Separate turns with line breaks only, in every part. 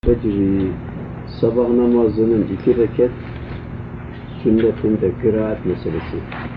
fecri, sabah namazının 2 rekat sünnetinde kıraat meselesi.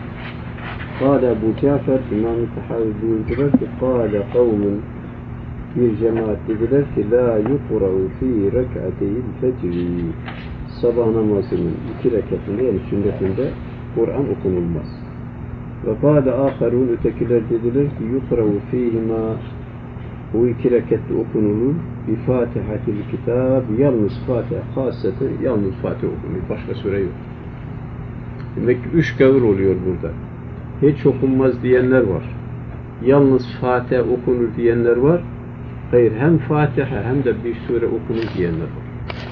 Kâle Ebu Cafer, İmam-ı Tahavi buyurdular ki, kâle kavmun, bir cemaat dediler ki, la yukura'u fî rek'ateyil fecri, sabah namazının 2 rekatında, yani sünnetinde Kur'an okunulmaz. Ve kâle âkharûn, ötekiler dediler ki, yukura'u fîhimâ, bu 2 rekatta okunulur, bi Fatihatil kitab, yalnız Fatiha, hasreten yalnız Fatiha okunur, başka sure yok. Demek ki 3 gavur oluyor burada. Hiç okunmaz diyenler var. Yalnız Fatiha okunur diyenler var. Hayır, hem Fatiha hem de bir sure okunur diyenler var.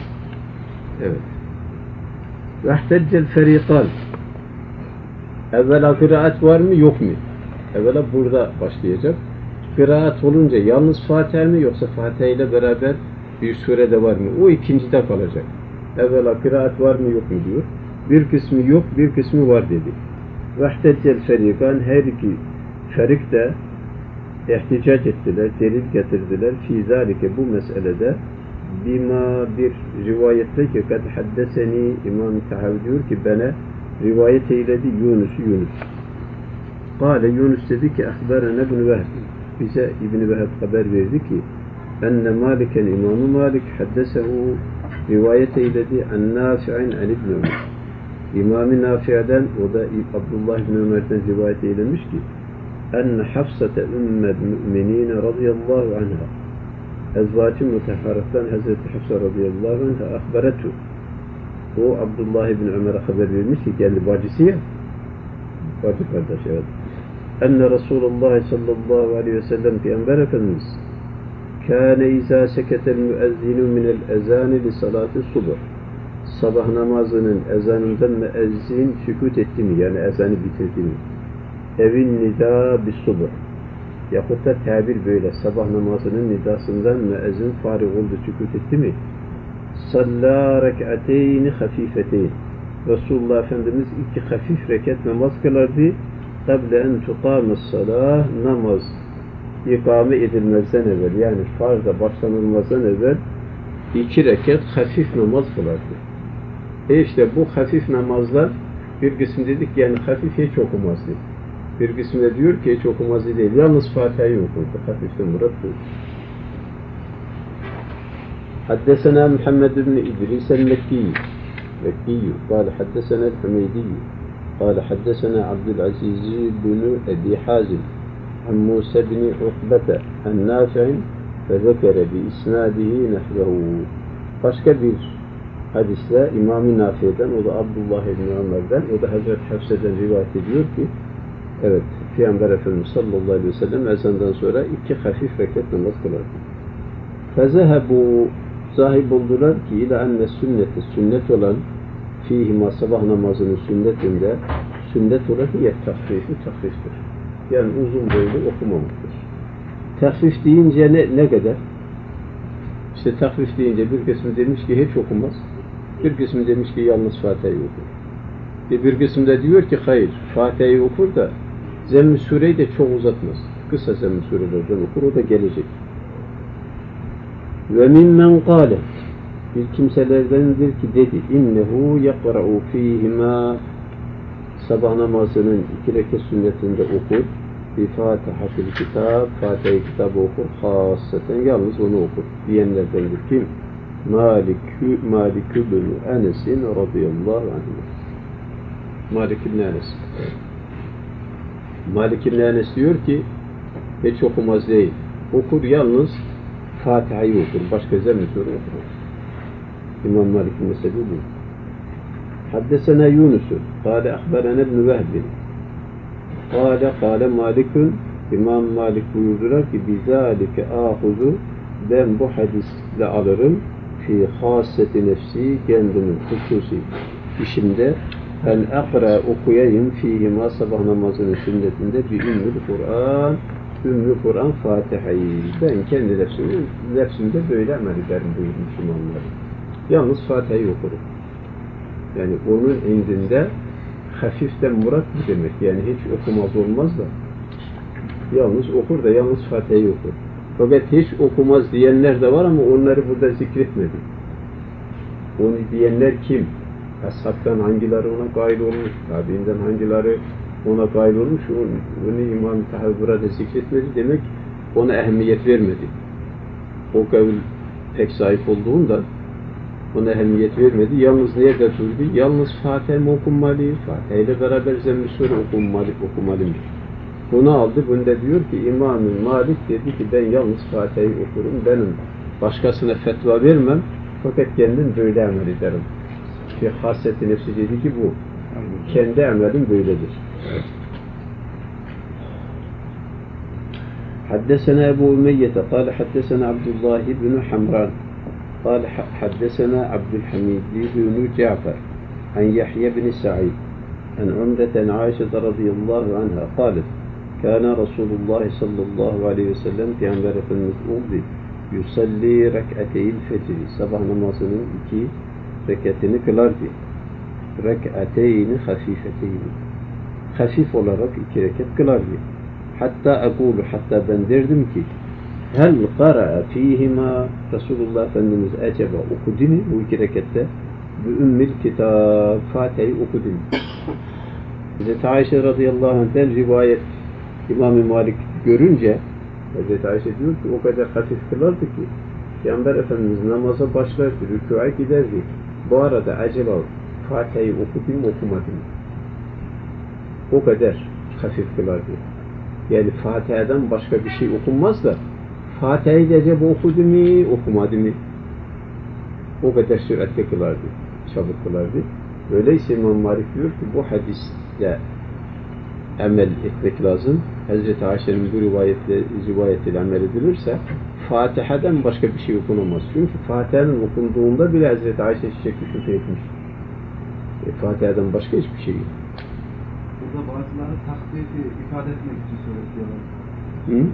Evet. Vehteccel feriqan. Evvela kıraat var mı yok mu? Evvela burada başlayacak. Kıraat olunca yalnız Fatiha mı yoksa Fatiha ile beraber bir sure de var mı? O ikincide kalacak. Evvela kıraat var mı yok mu diyor. Bir kısmı yok, bir kısmı var dedi. Vehteccel feriqan, her iki ferik de ihticac ettiler, delil getirdiler. Fî zâlike, bu meselede bima, bir rivayette ki kad haddeseni, İmam-ı Tahavi diyor ki bana rivayet eyledi Yunus. Kâle, Yunus dedi ki ahberene ibn Vehb, bize İbn-i Vehb haber verdi ki enne Maliken, İmam-ı Malik haddesehu, rivayet eyledi an Nafi'in an İbn Ömer, İmam-ı Nafi'den, o da Abdullah İbn Ömer'den rivayet eylemiş ki enne Hafsate ümmel müminine radıyallahu anha, ezvacı mutahharattan Hazreti Hafsa radıyallahu anha ahberetu, o Abdullah İbn Ömer'e haber vermiş ki kendi bacısı ya, bacı kardeş, evet. Enne Resulullah sallallahu aleyhi ve sellem, Peygamber Efendimiz kâne izâ seketel müezzinu minel ezâni li salâti subh, sabah namazının ezanından müezzin sükût etti mi, yani ezanı bitirdi mi? Evin nida bis subh, yahut da tabir böyle, sabah namazının nidasından müezzin fârig oldu, sükût etti mi? Sallâ rek'ateyni hafifeteyn, Resulullah Efendimiz 2 hafif rekat namaz kılardı. Kable en tuqâmes salâh, namaz ikame edilmezden evvel, yani farza başlanılmazdan evvel 2 rekat hafif namaz kılardı. İşte bu hafif namazlar, bir kısım dedik yani hafif hiç okumazdı. Bir kısım da diyor ki hiç okumazdı değil, yalnız Fatiha'yı okurdu. Hafiften murat bu. Haddesena Muhammed ibn İdris el-Mekki, kâle haddesena el-Hümeydi, kâle haddesena Abdülaziz ibn Ebi Hazim, an Musa ibn Ukbete, an Nafi'in ve zekere bi isnadihi nehvehu. Başka bir hadisle İmam-ı Nafi'den, o da Abdullah ibn Ömer'den, o da Hazreti Hafsa'dan rivayet ediyor ki evet, Peygamber Efendimiz sallallahu aleyhi ve sellem ezandan sonra 2 hafif rekat namaz kılardı. Fezehebu, zahib oldular ki ila enne sünneti, sünnet olan fîhima, sabah namazının sünnetinde sünnet olan ya tahfiftir. Yani uzun boylu okumamaktır. Tahfif deyince ne kadar? İşte tahfif deyince bir kısmı demiş ki hiç okumaz. Bir kısmı demiş ki yalnız Fatiha'yı okur. Bir kısmı da diyor ki hayır, Fatiha'yı okur da Zemm-i Sure'yi de çok uzatmaz. Kısa Zemm-i Sure'lerden okur, o da gelecek. Ve mimmen kâle, bir kimselerdendir ki dedi innehu yakra'u fîhimâ, sabah namazının 2 rekat sünnetinde okur, bi Fatihatil kitab, Fatiha-i kitabı okur, hasseten yalnız onu okur diyenlerdendir. Kim? Malik ibn Enes'in radıyallahu anh. Malik ibn Enes. Malik ibn Enes diyor ki hiç okumaz değil. Okur, yalnız Fatiha'yı okur. Başka Zemm-i Sure okumaz. İmam Malik'in mezhebi bu. Haddesena Yunus'u kâle ahberene ibn Vehb kâle Malik'un, İmam Malik buyurdular ki bizâlike âhuzu, ben bu hadisle alırım fi hâsseti nefsi, kendimin hususi işimde en akra, okuyayım fîhima, sabah namazının sünnetinde bir Ümmü Kur'an Fatiha'yı, ben kendi nefsimde böyle amel ederim buyurmuş İmam Malik. Yalnız Fatiha'yı okurum. Yani onun indinde hafiften murat bu demek. Yani hiç okumaz olmaz da yalnız okur da yalnız Fatiha'yı okur. Fakat hiç okumaz diyenler de var ama onları burada zikretmedi. Onu diyenler kim? Ashabtan hangileri ona gail olmuş, tabiinden hangileri ona gail olmuş, onu İmam-ı Tahavi burada zikretmedi. Demek ona ehemmiyet vermedi. O kavil pek zayıf olduğunda ona ehemmiyet vermedi. Yalnız nerede durdu? Yalnız Fatiha mı okunmalı? Fatiha ile beraber Zemm-i Sure okumalı mı? Bunu aldı. Bunda diyor ki İmam-ı Malik dedi ki ben yalnız Fatiha'yı okurum. Benim başkasına fetva vermem. Fakat kendim böyle amel ederim. Ki hasreti nefsi dedi ki bu. Kendi amelim böyledir. حدثنا أبو أمية قال حدثنا عبد الله بن حمران قال حدثنا عبد الحميد بن جعفر عن يحيى بن سعيد عن عمرة عن عائشة رضي الله عنها قالت كان رسول الله صلى الله عليه وسلم في عمر المسعود يصلي ركعتي الفجر sabah namazının 2 rekatını kılardı. Rek'ateyni hafifeteyni. Hafif olarak 2 rekat kılardı. Hatta ben derdim ki hel qara'a fihima Resulullah Efendimiz acaba okudu mu bu 2 rekatte? Bu ümmül kitab Fatiha'yı okudu mu? Hazreti Ayşe radıyallahu anh'den rivayet İmam-ı Malik görünce Hazreti Ayşe diyor ki o kadar hafif kılardı ki Peygamber Efendimiz namaza başlardı, rükûa giderdi. Bu arada acaba Fatiha'yı okudu mu okumadı mı? O kadar hafif kılardı. Yani Fatiha'dan başka bir şey okunmaz da Fatiha'yı da acaba okudu mu okumadı mı? O kadar süratle kılardı, çabuk kılardı. Öyleyse İmam Malik diyor ki bu hadisle amel etmek lazım. Hazreti Ayşe'nin bu rivayetiyle amel edilirse Fatiha'dan başka bir şey okunamaz. Çünkü Fatiha'nın okunduğunda bile Hazreti Ayşe şüphe etmiş. Fatiha'dan başka hiçbir şey yok.
Burada bazıları takdiri ifade etmek için söylüyorlar.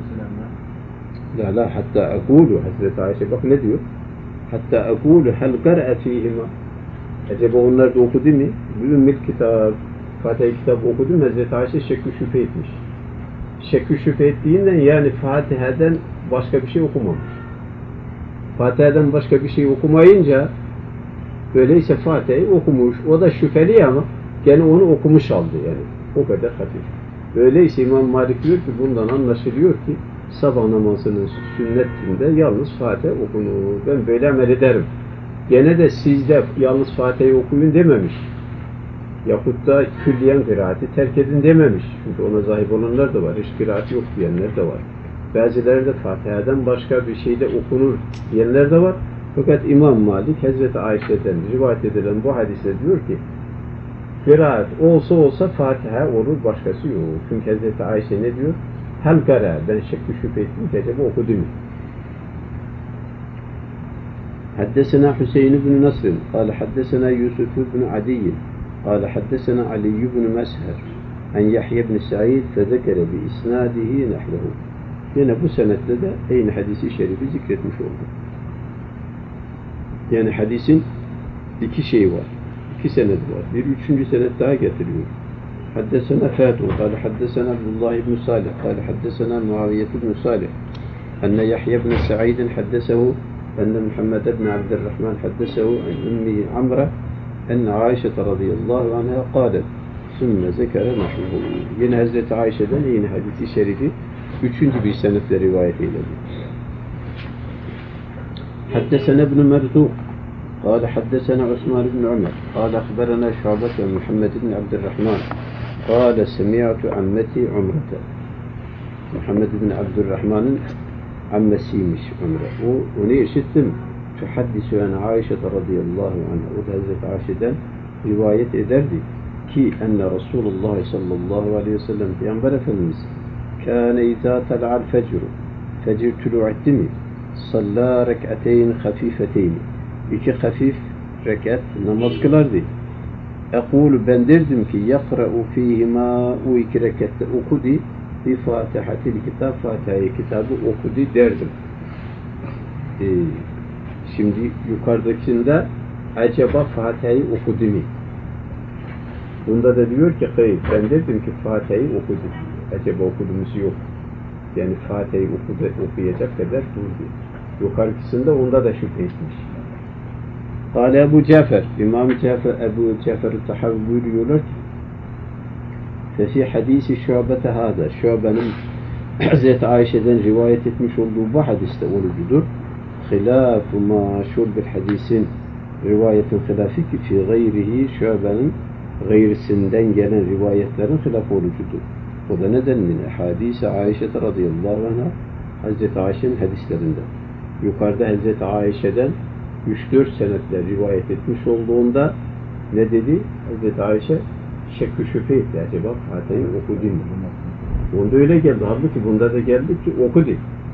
La hatta akulu Hazreti Ayşe bak ne diyor? Hatta akulu hel qara'a fihima. Acaba onlar da okudu mu? Ümmül kitap Fatiha kitabı okudu mu? Hazreti Ayşe şüphe etmiş. Şüphe ettiğinden yani Fatiha'dan başka bir şey okumamış. Fatiha'dan başka bir şey okumayınca öyleyse Fatiha'yı okumuş. O da şüpheli ama gene onu okumuş aldı yani. O kadar hafif. Öyleyse İmam Malik diyor ki bundan anlaşılıyor ki sabah namazının sünnetinde yalnız Fatiha okunur. Ben böyle amel ederim. Gene de sizde yalnız Fatiha'yı okuyun dememiş. Yahut da külliyen kıraati terk edin dememiş. Çünkü ona sahip olanlar da var. Hiç kıraati yok diyenler de var. Bazıları da Fatiha'dan başka bir şeyde okunur diyenler de var. Fakat İmam Malik Hazreti Ayşe'den rivayet edilen bu hadise diyor ki kıraat olsa Fatiha olur, başkası yok. Çünkü Hazreti Ayşe ne diyor? Hel kara, ben şüphe ettim ki acaba okudu mu? حدثنا حسين بن نصر قال حدثنا يوسف بن عدي قال حدثنا علي بن مسهر عن يحيى بن سعيد فذكر بإسناده نحوه. Yine bu senette de aynı hadisi şerifi zikretmiş oldu. Yani hadisin 2 şeyi var. 2 senet var. Bir 3. senet daha getiriyor. حدثنا فاتو قال حدثنا عبد الله بن صالح قال حدثنا معاوية بن صالح أن يحيى بن سعيد حدثه أن محمد بن عبد الرحمن حدثه عن أمه عمرة أن عائشة رضي الله عنها قالت ثم ذكر نحوه. Yine Hazreti Ayşe'den yine hadisi şerifi 3. bir senetle rivayet eyledi. حدثنا ابن مرزوق قال حدثنا عثمان بن عمر قال أخبرنا شعبة محمد بن عبد الرحمن قال سمعت عمتي عمرة. Muhammed bin Abdurrahman'ın ammesiymiş Umre. Onu işittim. Tuhaddisu an Ayşe radıyallahu anha. O da Hazreti Ayşe'den rivayet ederdi ki enne Resulullah sallallahu aleyhi ve sellem Peygamber Efendimiz kâne izâ tala'al fecru. Fecir tulu etti mi? Salla rek'ateyn hafifeteyn. 2 hafif rekat namaz kılardı. Ekulu ben derdim ki yakra'u fîhimâ o 2 rekatte okudu bi Fatihatil kitap Fatiha'yı kitabı okudu derdim. Şimdi yukarıdakinde acaba Fatiha'yı okudu mu? Bunda da diyor ki hayır ben dedim ki Fatiha'yı okudu. Acaba okudumuz yok. Yani Fatiha'yı okuyacak kadar durdu. Yukarısında onda da şüphe etmiş. Kâle Ebu Cafer, İmam-ı Ebu Cafer-i Tahavi buyuruyorlar ki Fefi hadisi Şu'bete hâda, Şu'be'nin Hazreti Ayşe'den rivayet etmiş olduğu bu hadiste olucudur. Hilâf-ı maşhur bir hadisin rivayetin hilâfi ki fi gayrihi Şu'be'nin gayrisinden gelen rivayetlerin hilaf olucudur. O da neden min hadisi Ayşe radıyallahu anh'a Hazreti Ayşe'nin hadislerinden. Yukarıda Hazreti Ayşe'den 3-4 senetle rivayet etmiş olduğunda ne dedi? Hazreti Ayşe şekk-i şüphe etti. Acaba Fatiha'yı okudu mu? Onda öyle geldi. Halbuki bunda da geldi ki okudu.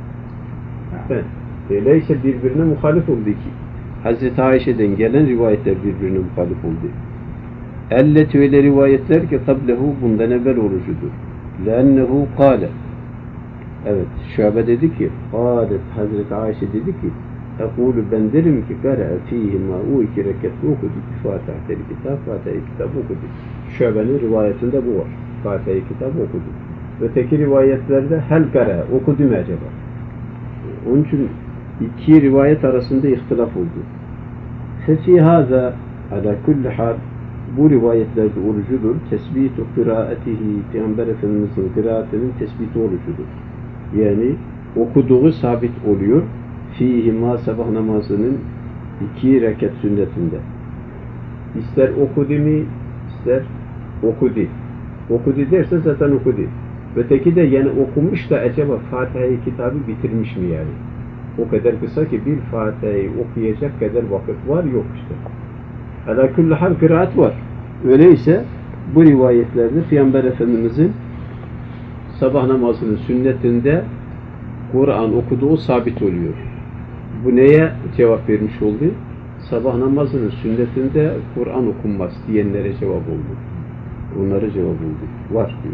Öyleyse birbirine muhalif oldu ki. Hazreti Ayşe'den gelen rivayetler birbirine muhalif oldu. Elleti öyle rivayetler ki kablehu bundan evvel orucudur. Lennehu kâle. Evet, Şu'be dedi ki, kâlet Hazreti Ayşe dedi ki, ekûlü ben derim ki, kâre'e fîhimâ o 2 rekatlı okudu ki Fatiha'yı kitap, Fatiha'yı kitap okudu. Şu'be'nin rivayetinde bu var. Fatiha'yı kitap okudu. Öteki rivayetlerde hel kâre'e okudu mu acaba? Onun için 2 rivayet arasında ihtilaf oldu. Fefî hâzâ alâ kulli hâl bu rivayetlerde orucudur. Tesbîtu kıraatihi Peygamber Efendimiz'in kıraatinin tespiti orucudur. Yani okuduğu sabit oluyor. Fîhimâ sabah namazının 2 rekat sünnetinde. İster okudu mi, ister okudu. Okudu derse zaten okudu. Öteki de yani okumuş da acaba Fatiha'yı kitabı bitirmiş mi yani? O kadar kısa ki bir Fatiha'yı okuyacak kadar vakit var yok işte. Ala kulli hal kıraat var. Öyleyse bu rivayetlerde Peygamber Efendimiz'in sabah namazının sünnetinde Kur'an okuduğu sabit oluyor. Bu neye cevap vermiş oldu? Sabah namazının sünnetinde Kur'an okunmaz diyenlere cevap oldu. Onlara cevap oldu. Var diyor.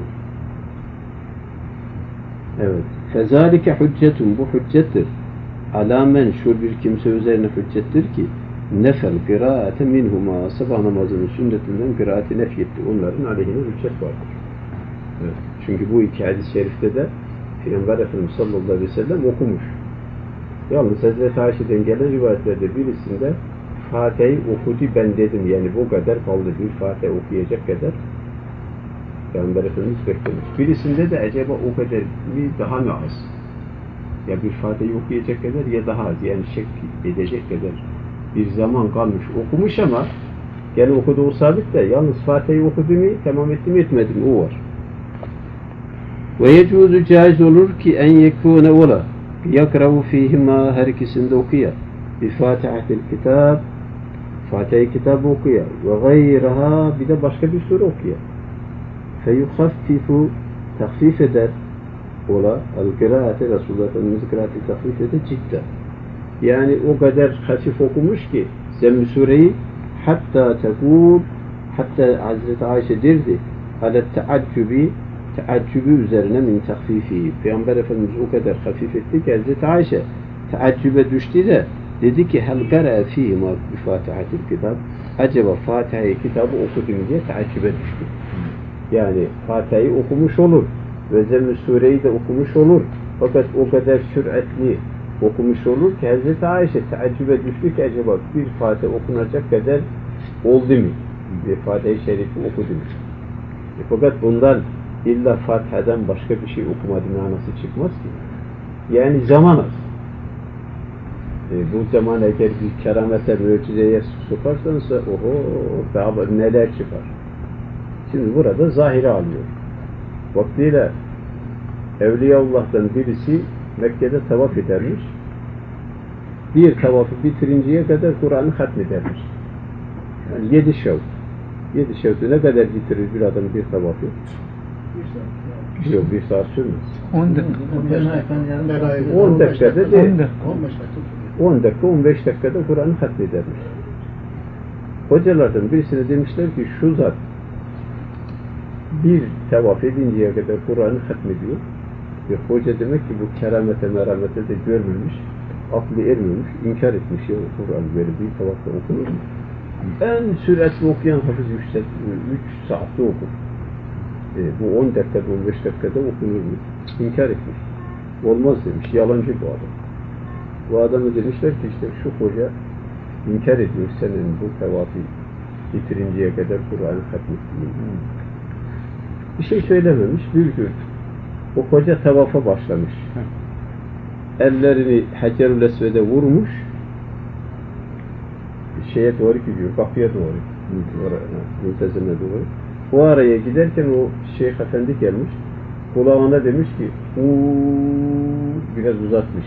Evet. Fezalike hüccetun bu hüccettir. Alamen şu bir kimse üzerine hüccettir ki nefel kıraate minhuma sabah namazının sünnetinden kıraati nefyetti. Onların aleyhine hüccet vardır. Evet. Çünkü bu 2 hadis-i şerifte de Peygamber Efendimiz sallallahu aleyhi ve sellem okumuş. Yalnız Hazreti Ayşe'den gelen rivayetlerde birisinde Fatiha'yı okudu ben dedim. Yani bu kadar kaldı. Bir Fatiha okuyacak kadar Peygamber Efendimiz beklemiş. Birisinde de acaba o kadar mi daha mı az? Ya bir Fatiha'yı okuyacak kadar ya daha az. Yani şek edecek kadar bir zaman kalmış. Okumuş ama yani okuduğu sabit de yalnız Fatiha'yı okudu mu tamam etti mi etmedi mi o var. Ve yecuzu caiz olur ki en yekûne ola yakravu fîhimâ her ikisinde okuya bi Fatihatil kitab Fatiha-i kitabı okuya ve gayraha bir de başka bir sure okuya feyuhaffifu tahfif eder ola el-kıraate Resulullah Efendimiz'i kıraati tahfif eder cidden. Yani o kadar hafif okumuş ki Zemm-i Sure'yi hatta tekûl hatta Hazreti Ayşe derdi alet teaccübü üzerine min tahfifi. Peygamber Efendimiz o kadar hafif etti ki Hazreti Ayşe teaccübe düştü de dedi ki hel kâre'e fîhimâ bi Fatihatil kitab acaba Fatiha'yı kitabı okudu mu diye teaccübe düştü. Yani Fatiha'yı okumuş olur ve Zemm-i Sure'yi de okumuş olur. Fakat o kadar süratli okumuş olur ki Hazreti Ayşe teaccübe düştü ki acaba bir Fatiha okunacak kadar oldu mu? Bir Fatiha-i Şerif'i okudu mu? Fakat bundan illa Fatiha'dan başka bir şey okumadı manası çıkmaz ki. Yani zaman az. Bu zaman eğer bir keramete, mucizeye sokarsanız oho daha neler çıkar. Şimdi burada zahiri alıyor. Vaktiyle Evliyaullah'tan birisi Mekke'de tavaf edermiş. Bir tavafı bitirinceye kadar Kur'an'ı hatmedermiş. Yani 7 şevk. 7 şevkü ne kadar bitirir bir adam bir tavafı? 1 saat. Yok 1 saat sürmez.
10 dakika.
10 dakikada değil.
15 dakika.
10 dakika 15 dakikada Kur'an'ı hatmedermiş. Hocalardan birisine demişler ki şu zat bir tavaf edinceye kadar Kur'an'ı hatmediyor. Hoca demek ki bu keramete meramete de görmemiş, aklı ermemiş, inkar etmiş ya Kur'an böyle bir tavafta okunur mu? En süratli okuyan hafız 3 saatte okur. Bu 10 dakikada 15 dakikada okunur mu? İnkar etmiş. Olmaz demiş, yalancı bu adam. Bu adamı demişler ki işte şu hoca inkar ediyor senin bu tevafı bitirinceye kadar Kur'an'ı hatmettiğini. Bir şey söylememiş, bir gün o hoca tavafa başlamış. Ellerini Hacer-ül Esved'e vurmuş, şeye doğru gidiyor, kapıya doğru, Mültezim'e doğru. Bu araya giderken o Şeyh Efendi gelmiş, kulağına demiş ki, biraz uzatmış.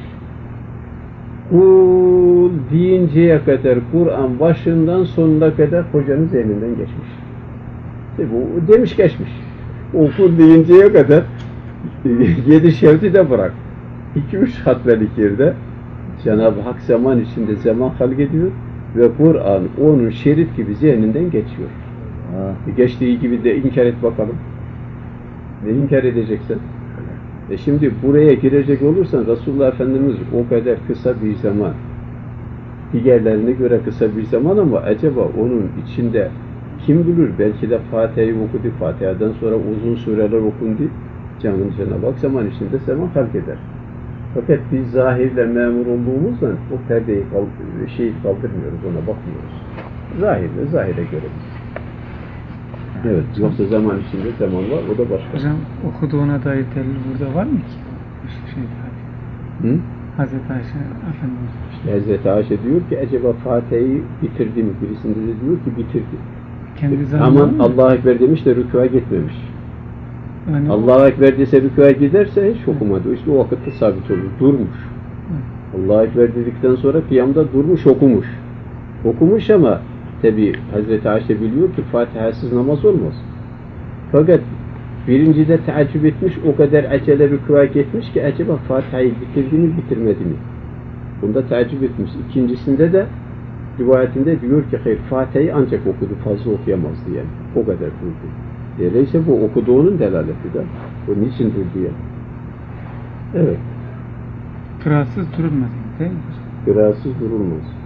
Kul deyinceye kadar Kur'an başından sonuna kadar hocanın zihninden geçmiş. Bu demiş geçmiş. O kul deyinceye kadar 7 şerdi de bırak. 2-3 hatmelik yerde Cenab-ı Hak zaman içinde zaman halk ediyor ve Kur'an onun şerit gibi zihninden geçiyor. Geçtiği gibi de inkar et bakalım. Ne inkar edeceksin? Şimdi buraya girecek olursan Resulullah Efendimiz o kadar kısa bir zaman, diğerlerine göre kısa bir zaman ama acaba onun içinde kim bilir belki de Fatiha'yı okudu, Fatiha'dan sonra uzun sureler okundu. Cenab-ı Hak zaman içinde zaman halk eder. Fakat biz zahirle memur olduğumuzdan o perdeyi kaldırmıyoruz, ona bakmıyoruz. Zahire göre biz. Evet, yoksa zaman içinde zaman var, o da başka.
Hocam okuduğuna dair delil burada var mı ki? Hazreti Ayşe Efendimiz.
İşte Hazreti Ayşe diyor ki acaba Fatiha'yı bitirdi mi? Birisinde de diyor ki bitirdi. Aman Allahu Ekber demiş de rükûa gitmemiş. Yani Allahu Ekber dese rükûa giderse hiç okumadı. İşte o vakitte sabit olur. Durmuş. Allahu Ekber dedikten sonra kıyamda durmuş, okumuş. Okumuş ama tabi Hazreti Ayşe biliyor ki Fatiha'sız namaz olmaz. Fakat birincide teaccüp etmiş, o kadar acele rükûa gitmiş ki acaba Fatiha'yı bitirdi mi, bitirmedi mi? Bunda teaccüp etmiş. İkincisinde de rivayetinde diyor ki hayır, Fatiha'yı ancak okudu, fazla okuyamazdı yani. O kadar durdu. Öyleyse bu okuduğunun delaleti de. O niçin durdu yani? Evet.
Kıraatsız durulmaz değil mi?
Kıraatsız durulmaz.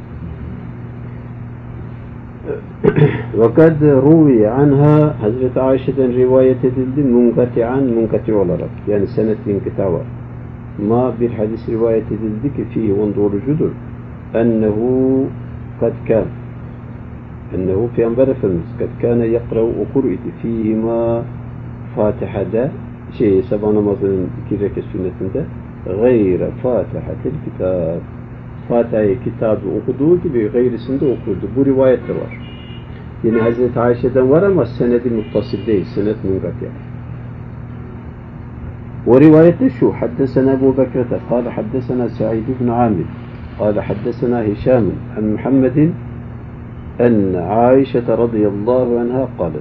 وَقَدْ رُوِيَ عَنْهَا Hazreti Ayşe'den rivayet edildi munkati olarak. Yani senet inkıta var. Bir hadis rivayet edildi ki fihi on doğrucudur. Ennehu kad kan. Ennehu Peygamber Efendimiz kad kâne yakra'u okur idi fihima Fatiha'da sabah namazının 2 rekat sünnetinde gayre Fatihatil kitab. Fatiha'yı kitabı okuduğu gibi gayrisinde okurdu. Bu rivayet de var. Yine Hazreti Ayşe'den var ama senedi muttasil değil. Senet munkati. O rivayette şu. Haddesena Ebu Bekrete. Kâle haddesena Sa'id ibn Amir. Kâle haddesena Hişam. An Muhammedin. En Aişe radıyallahu anha kâlet.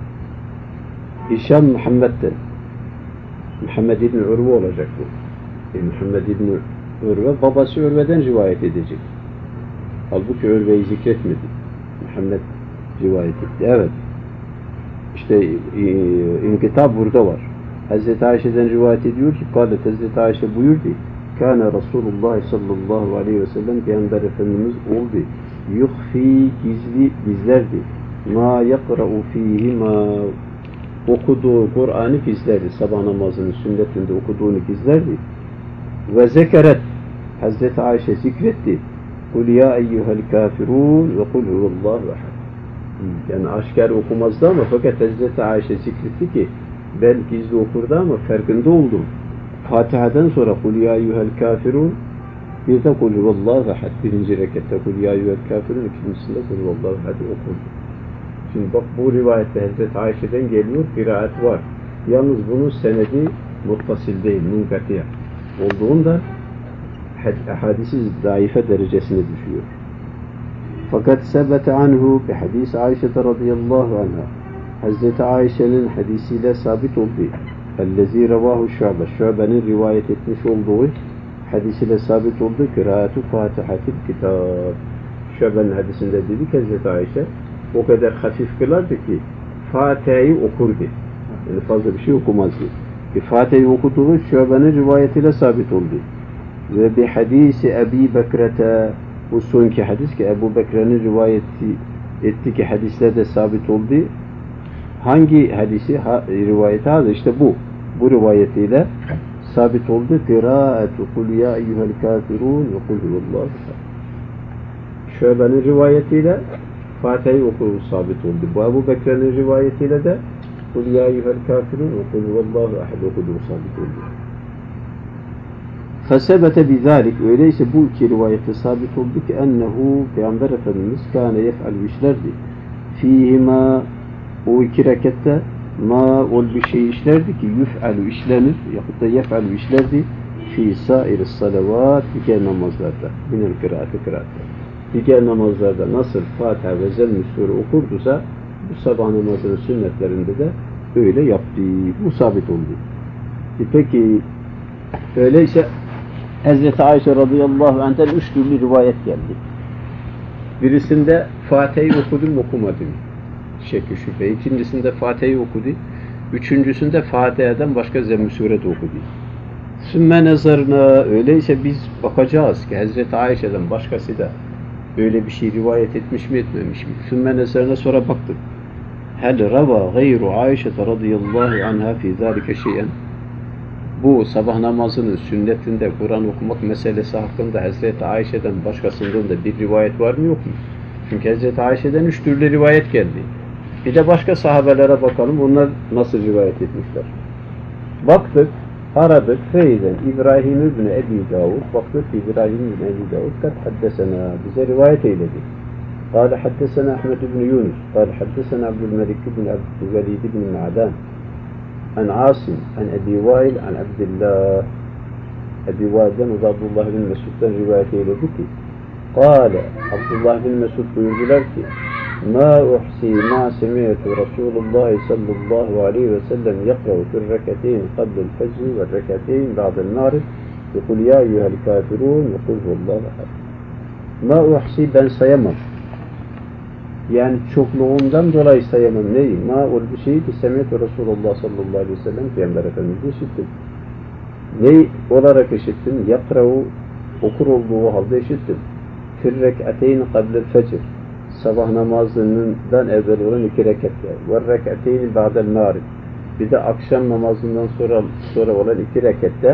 Hişam Muhammed'den. Muhammed ibn Urve olacak bu. Muhammed ibn Urve, babası Urve'den rivayet edecek. Halbuki Urve'yi zikretmedi. Muhammed rivayet etti. Evet. İşte inkıta burada var. Hazreti Ayşe'den rivayet ediyor ki kâlet Hazreti Ayşe buyurdu. Kâne Resulullah sallallahu aleyhi ve sellem Peygamber Efendimiz oldu. Yuhfi gizlerdi. Ma yakra'u fihi ma okuduğu Kur'an'ı gizlerdi. Sabah namazının sünnetinde okuduğunu gizlerdi. Ve zekeret Hazreti Ayşe zikretti. Kul ya eyyuhel kafirun ve kul huvallahu ahad. Yani aşikar okumazdı ama fakat Hazreti Ayşe zikretti ki ben gizli okurdu ama farkında oldum. Fatiha'dan sonra kul ya eyyuhel kafirun bir de kul huvallahu ahad. Birinci rekatta kul ya eyyuhel kafirun, ikincisinde kul huvallahu ahad okurdu. Şimdi bak bu rivayette Hazreti Ayşe'den geliyor, kıraat var. Yalnız bunun senedi muttasil değil, munkati olduğunda hadisi zayıfe derecesine düşüyor. Fakat sebete anhu bi hadis Ayşe radıyallahu anha. Hazreti Ayşe'nin hadisiyle sabit oldu. Ellezî revahu Şu'be. Şu'be'nin rivayet etmiş olduğu hadisiyle sabit oldu. Kıraatu Fatihatil kitab. Şu'be'nin hadisinde dedi ki Hazreti Ayşe o kadar hafif kılardı ki Fatiha'yı okurdu. Yani fazla bir şey okumazdı. Fatiha'yı okuduğu Şu'be'nin rivayetiyle sabit oldu. Ve bir hadisi Ebi Bekret'e, bu sonki hadis ki Ebu Bekir'in rivayeti etti ki hadislerde sabit oldu. Hangi hadisi rivayeti? İşte bu rivayetiyle sabit oldu. Kıraatu kul ya eyyuhel kafirun ve kul huvallahu ehad. Şöbe'nin rivayetiyle Fatiha'yı okuduğu sabit oldu. Bu Ebu Bekir'in rivayetiyle de kul ya eyyuhel kafirun ve kul huvallahu ehad okuduğu sabit oldu. Fesebete bizalik, öyleyse bu iki rivayette sabit oldu ki ennehu Peygamber Efendimiz kâne yef'alü işlerdi. Fîhima, o iki rekatte ma ol bir şey işlerdi ki yuf'alü işlenir yahut da yef'alü işlerdi fî sair salavat, diğer namazlarda minel kıraatta. Diğer namazlarda nasıl Fatiha ve Zemmü Sûre okurdusa bu sabah namazının sünnetlerinde de öyle yaptı. Bu sabit oldu. Peki öyleyse Hazreti Ayşe radıyallahu anh'ten 3 türlü rivayet geldi. Birisinde Fatiha'yı okudum okumadım şekli şüphe. İkincisinde Fatiha'yı okudu. Üçüncüsünde Fatiha'dan başka Zemmü Sûre de okudu. Sümme nazarına, öyleyse biz bakacağız ki Hazreti Ayşe'den başkası da öyle bir şey rivayet etmiş mi etmemiş mi? Sümme nazarına sonra baktık. Hel rava gayru Ayşe radıyallahu anha fi zalike şey'en. Bu sabah namazının sünnetinde Kur'an okumak meselesi hakkında Hazreti Ayşe'den başkasından da bir rivayet var mı yok mu? Çünkü Hazreti Ayşe'den 3 türlü rivayet geldi. Bir de başka sahabelere bakalım, onlar nasıl rivayet etmişler. Baktık, aradık, feyden İbrahim ibn Ebi Davud, baktık İbrahim ibn Ebi Davud kat haddesena, bize rivayet eyledi. قال حدثنا أحمد بن يونس قال حدثنا عبد الملك بن عبد الوليد بن معدان عن عاصم عن أبي وائل عن عبد الله أبي وائل'den o da Abdullah bin Mesud'dan rivayet eyledi ki قال Abdullah bin Mesud buyurdular ki ما أحصي ما سمعت رسول الله صلى الله عليه وسلم يقرأ في الركعتين قبل الفجر والركعتين بعد المغرب يقول يا أيها الكافرون يقول هو الله أحد. ما أحصي, ben sayamam. Yani çokluğundan dolayı sayamam. Neyi? Ma ol bir şeyi ki semet Resulullah sallallahu aleyhi ve sellem Peygamber Efendimiz'i işittim. Neyi olarak işittim? Yakra'u, okur olduğu halde işittim. Fir rek'ateyn kablel fecr. Sabah namazından evvel olan 2 rekatler. Ve rek'ateyn ba'del mağrib. Bir de akşam namazından sonra olan 2 rekatte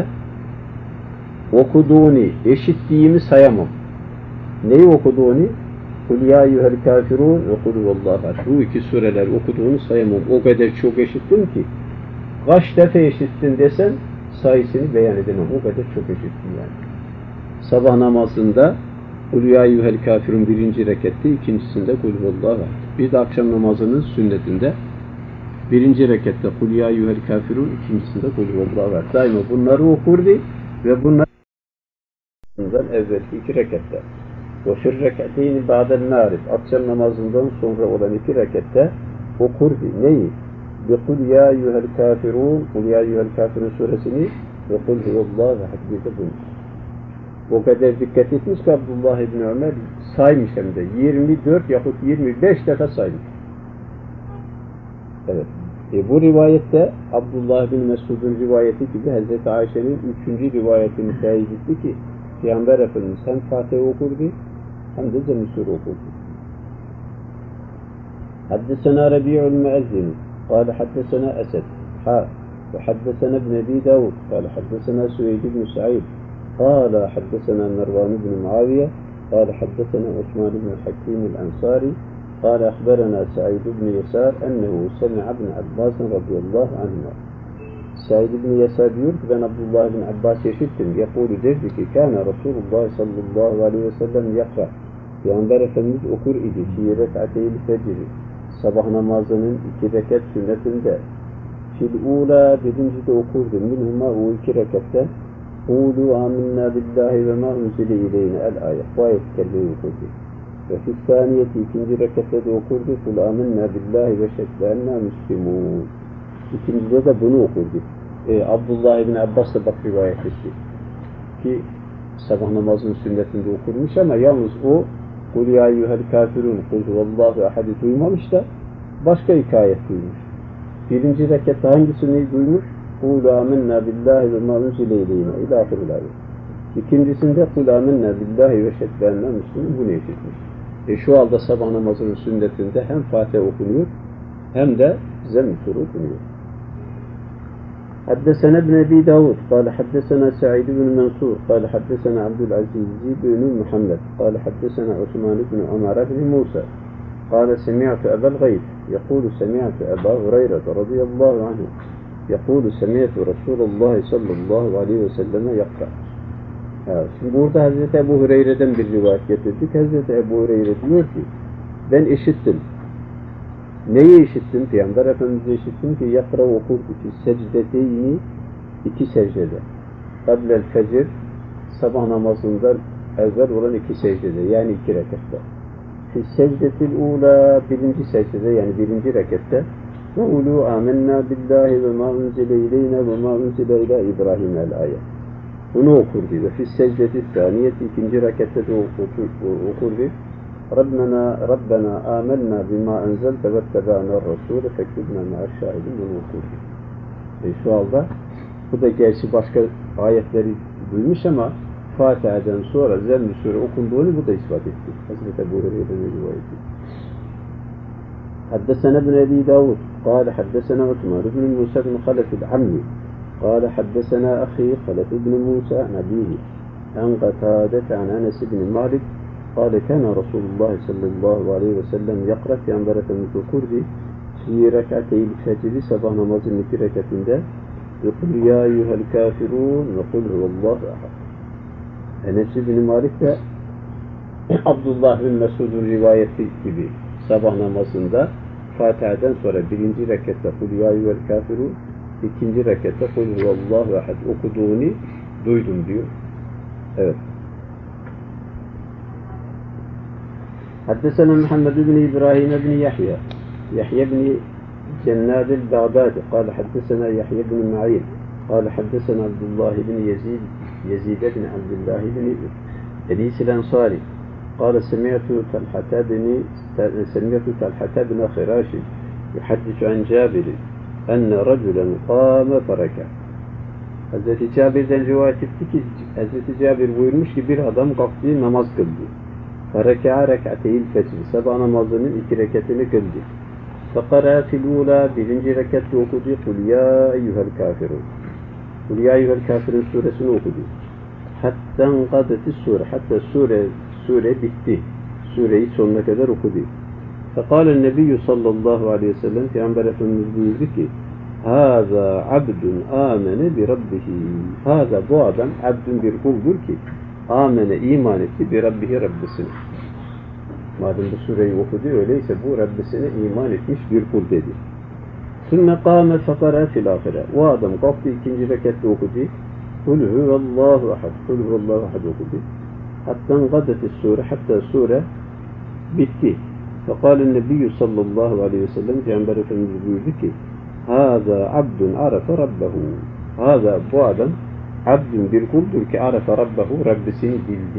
okuduğunu, eşittiğimi sayamam. Neyi okuduğunu? Kul ya eyyuhel kafirun ve kul huvallahu ehad. Bu iki sureler okuduğunu sayamam. O kadar çok eşittim ki kaç defa eşittin desen sayısını beyan edemem. O kadar çok eşittim yani. Sabah namazında Kul ya eyyuhel kafirun 1. rekatte, ikincisinde Kul huvallahu ehad. Bir de akşam namazının sünnetinde 1. rekatte Kul ya eyyuhel kafirun, ikincisinde Kul huvallahu ehad. Daima bunları okurdu ve bunlar evvelki 2 rekatte. Ve fir rek'ateyni ba'del mağrib, akşam namazından sonra olan 2 rekatte okurdu. Neyi? Ve kul ya eyyuhel kafirun, kul ya eyyuhel kafirun suresini ve kul huvallahu ehad bir de bunu. O kadar dikkat etmiş ki Abdullah ibn Ömer saymış hem de 24 yahut 25 defa saymış. Evet. Bu rivayette Abdullah bin Mesud'un rivayeti gibi Hazreti Ayşe'nin 3. rivayetini teyit etti ki Peygamber Efendimiz hem Fatiha okurdu hem de Zemmü Sûre okurdu. Haddesena Rabi'ul Müezzin قال حدثنا أسد وحدثنا ابن أبي داود قال حدثنا سويد بن سعيد قال حدثنا مروان بن معاوية قال حدثنا عثمان بن حكيم الأنصاري قال أخبرنا سعيد بن يسار أنه سمع ابن عباس رضي الله عنهما. Said ibn Yasar diyor ki ben Abdullah bin Abbas işittim. Yakulu derdi ki Kana Resulullah sallallahu aleyhi ve sellem yakra. Peygamber Efendimiz okur idi. Fi rek'ateyl fecri. Sabah namazının 2 rekat sünnetinde. Fil ula birinci de okurdu. Minhuma o 2 rekatte. Kulu aminna billahi ve ma unzile ileyne el ayet. Bu ayet kelleyi okurdu. Ve fil saniyeti 2. rekatte de okurdu. Kul aminna billahi ve şeddenna müslimun. İkincide de bunu okurdu. Abdullah ibn Abbas da bak rivayet etti. Ki sabah namazının sünnetinde okurmuş ama yalnız o Kul ya eyyuhel kafirun Kul huvallahu ehad'i duymamış da başka hikayet duymuş. 1. rekatta hangisini duymuş? Kul aminna billahi ve ma unzile ileyne ila ahiril ayet. İkincisinde Kul aminna billahi ve şeddenna müslimun bunu işitmiş. Şu halde sabah namazının sünnetinde hem Fatiha okunuyor hem de Zemmü Sûre okunuyor. حدثنا ابن أبي داود قال حدثنا سعيد بن منصور قال حدثنا عبد العزيز بن محمد قال حدثنا عثمان بن عمر بن موسى قال سمعت أبا الغيث يقول سمعت أبا هريرة رضي الله عنه يقول سمعت رسول الله صلى الله عليه وسلم يقرأ. Şimdi burada Hazreti Ebu Hureyre'den bir rivayet getirdik. Hazreti Ebu Hureyre diyor ki ben işittim. Neyi işittim? Peygamber Efendimiz'e işittim ki yakra okurdu ki secdeteyni iki secdede. Kablel fecir sabah namazından evvel olan iki secdede yani iki rekatta. Fi secdetil ula birinci secdede yani birinci rekatta ve ulu amennâ billahi ve mâ unzile ileyne ve mâ unzile ilâ İbrahim el-ayet. Bunu okurdu ve fi secdeti saniyeti ikinci rekatta da okurdu. Rabbena âmennâ bimâ enzelte vettebe'nâ rasûle fektubnâ me'aş-şâhidin bunu okurdu. Şu anda bu da gerçi başka ayetleri duymuş ama Fatiha'dan sonra Zemmül Sure okunduğunu bu da ispat etti. Hazreti Ebu Hureyre'nin rivayeti. Haddesena ibn Ebi Davud قال حدثنا عثمان بن موسى بن خلف العمي قال حدثنا أخي خلف بن موسى عن أبيه عن قتادة عن أنس بن مالك قال كان رسول الله صلى الله عليه وسلم يقرأ في أنبرة المذكور في ركعتي الفجر sabah namazının iki rekatinde يقول يا أيها الكافرون وقل هو الله أحد. Enes bin Malik de Abdullah bin Mesud'un rivayeti gibi sabah namazında Fatiha'dan sonra birinci rekatta Kul ya eyyuhel kafirun, ikinci rekatta Kul huvallahu ahad okuduğunu duydum diyor. Evet. حدثنا محمد بن إبراهيم بن يحيى بن جناد البغدادي قال حدثنا يحيى بن معين قال حدثنا عبد الله بن يزيد بن عبد الله بن إدريس الأنصاري قال سمعت طلحة بن خراش يحدث عن جابر أن رجلا قام فركع. Hazreti Cabir'den rivayet etti ki Hazreti Cabir buyurmuş ki bir adam kalktı namaz kıldı. Fereka'a rek'ateyil fecr sabah namazının iki rekatını kıldı. Fekara fil ula birinci rekatta okudu. Kul ya eyyuhel kafirun. Kul ya eyyuhel kafirun suresini okudu. Hatta qadeti sure. Hatta sure bitti. Sureyi sonuna kadar okudu. Fekalen nebiyyü sallallahu aleyhi ve sellem Peygamber Efendimiz buyurdu ki Hâzâ abdun âmene bi rabbihi. Hâzâ bu adam abdun bir kuldur ki amene iman etti bir rabbihi Rabbisine. Madem bu sureyi okudu öyleyse bu Rabbisine iman etmiş bir kul dedi. Sümme kâme fekara fil ahire. O adam kalktı ikinci rekatta okudu. Kul huvallahu ahad. Kul huvallahu ahad okudu. Hatta gadeti sure. Hatta sure bitti. Fekâlen nebiyyü sallallahu aleyhi ve sellem Peygamber Efendimiz buyurdu ki Hâzâ abdun arafe rabbehu. Hâzâ bu adam abdun bir kuldur ki arafe rabbehu Rabbisini bildi.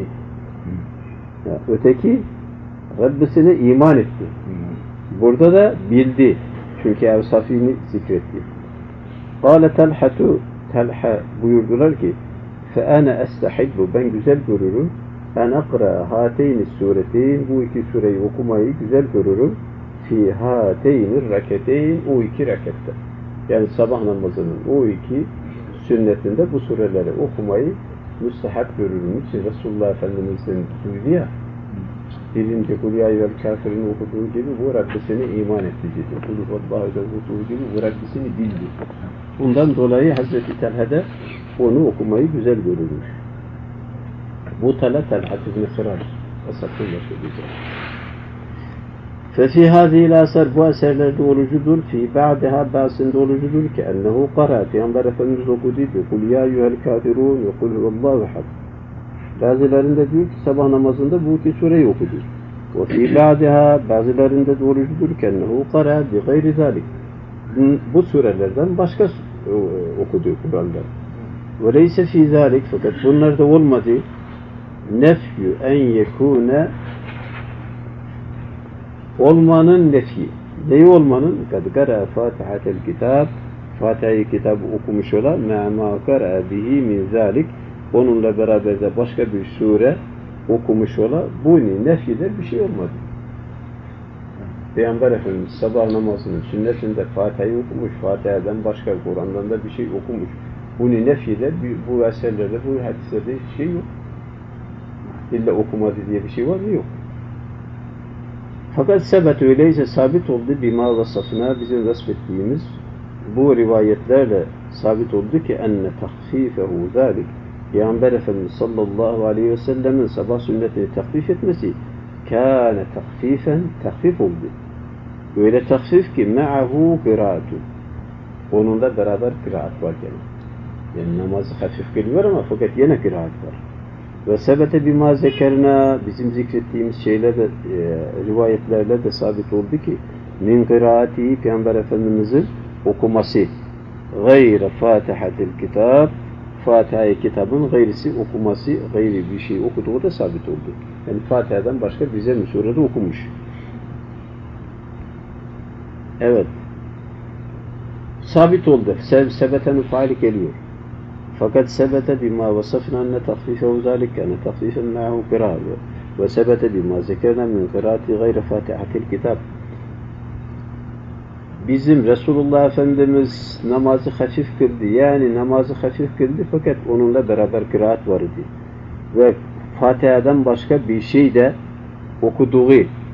Öteki Rabbisine iman etti. Burada da bildi. Çünkü evsafini zikretti. Kâle Talha buyurdular ki فَاَنَا اَسْتَحِبُّ ben güzel görürüm. En akra hateyni sureteyn bu iki sureyi okumayı güzel görürüm. Fi hateyni reketeyn o iki rekatta. Yani sabah namazının o iki sünnetinde bu sureleri okumayı müstehap görürüm. İçin Resulullah Efendimiz'den duydu ya birinci Kul ya eyyuhel kafirin okuduğu gibi bu Rabbisine iman etti dedi. Kul huvallahu okuduğu gibi bu Rabbisini bildi. Bundan dolayı Hazreti Talha'da onu okumayı güzel görürmüş. Bu Talha ibn Sırar esasıyla söyleyeceğim. Fefi hâzîl asar bu eserlerde olucudur. Fi ba'deha bazısında olucudur ki ennehu qara Peygamber Efendimiz okudu diyor. Kul ya eyyuhel kafirun ve kul huvallahu ahad. Bazılarında diyor ki sabah namazında bu iki sureyi okudu. Ve fi ba'deha bazılarında olucudur ki ennehu qara bi gayri zalik. Bu surelerden başka okudu Kur'an'da. Ve leyse fi zalik fakat bunlarda olmadı. Nefyü en yekûne olmanın nefi. Neyi olmanın? Kad gara Fatihatel kitab Fatiha-i kitabı okumuş olan me'ma gara bihi min zalik onunla beraber de başka bir sure okumuş ola bu nefyeder bir şey olmadı. Peygamber Efendimiz sabah namazının sünnetinde Fatiha'yı okumuş, Fatiha'dan başka Kur'an'dan da bir şey okumuş. Bunu nefyeder, bu eserlerde, bu hadislerde hiçbir şey yok. İlla okumadı diye bir şey var mı? Yok. Fakat sebet öyleyse sabit oldu bima vasafına bizim vasfettiğimiz bu rivayetlerle sabit oldu ki enne tahfifehu zalik Peygamber Efendimiz sallallahu aleyhi ve sellemin sabah sünnetini tahfif etmesi kâne tahfifen tahfif oldu. Öyle tahfif ki me'ahu kıraatu. Onunla beraber kıraat var gene. Yani namazı hafif geliyor ama fakat yine kıraat var. Ve sebete bima zekerna bizim zikrettiğimiz şeyler de rivayetlerle de sabit oldu ki min kıraati Peygamber Efendimiz'in okuması gayre fatihatil kitab Fatiha-i kitabın gayrisi okuması gayri bir şey okuduğu da sabit oldu. Yani Fatiha'dan başka bize mi surede okumuş. Evet. Sabit oldu. Sebeten faali geliyor. Fakat sebete bima vasafna enne tahfifehu zalik yani tahfifen ma'hu kıraat ve sebete bima zekerna min kıraati gayre fatihatil kitab. Bizim Resulullah Efendimiz namazı hafif kıldı. Yani namazı hafif kıldı fakat onunla beraber kıraat vardı. Ve Fatiha'dan başka bir şey de okuduğu